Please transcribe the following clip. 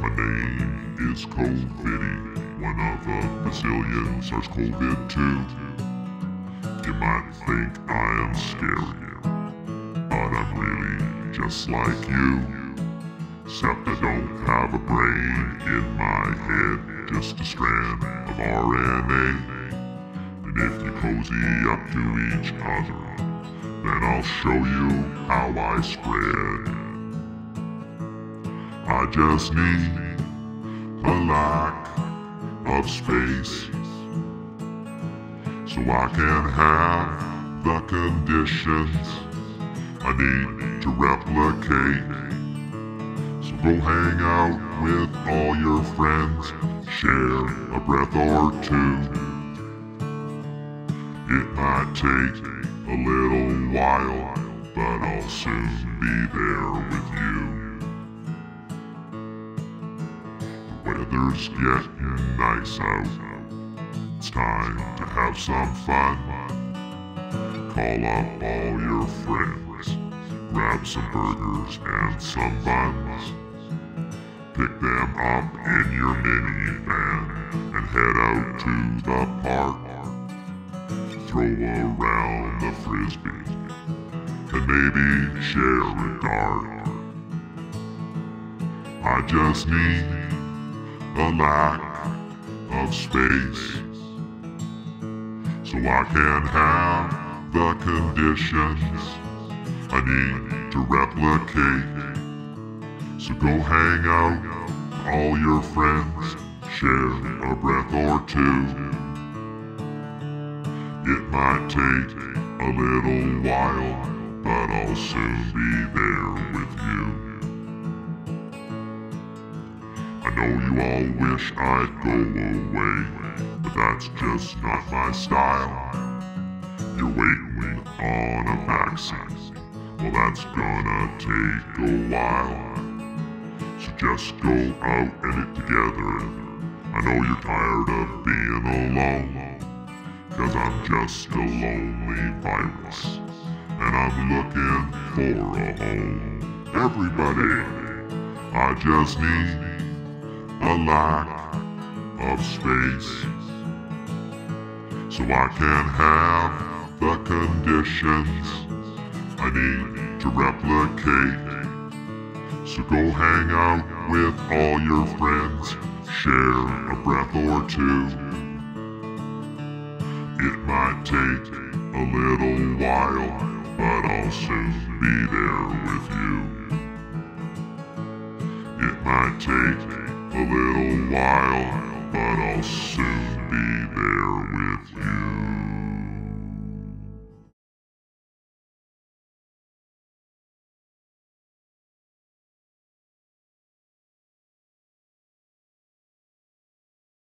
My name is CoViddy, one of a bazillion SARS-CoV-2. You might think I am scary, but I'm really just like you. Except I don't have a brain in my head, just a strand of RNA. And if you cozy up to each other, then I'll show you how I spread. I just need a lack of space, so I can have the conditions I need to replicate. So go hang out with all your friends, share a breath or two. It might take a little while, but I'll soon be there with you. The weather's getting nice out, it's time to have some fun. Call up all your friends, grab some burgers and some buns. Pick them up in your minivan and head out to the park. Throw around the frisbee and maybe share a dart. I just need a lack of space, so I can have the conditions I need to replicate. So go hang out with all your friends, share a breath or two. It might take a little while, but I'll soon be there with you. I know you all wish I'd go away, but that's just not my style. You're waiting on a vaccine, well that's gonna take a while. So just go out in it together. I know you're tired of being alone, 'cause I'm just a lonely virus, and I'm looking for a home. Everybody, I just need a lack of space, so I can have the conditions I need to replicate. So go hang out with all your friends, share a breath or two. It might take a little while, but I'll soon be there with you. It might take a little while, but I'll soon be there with you.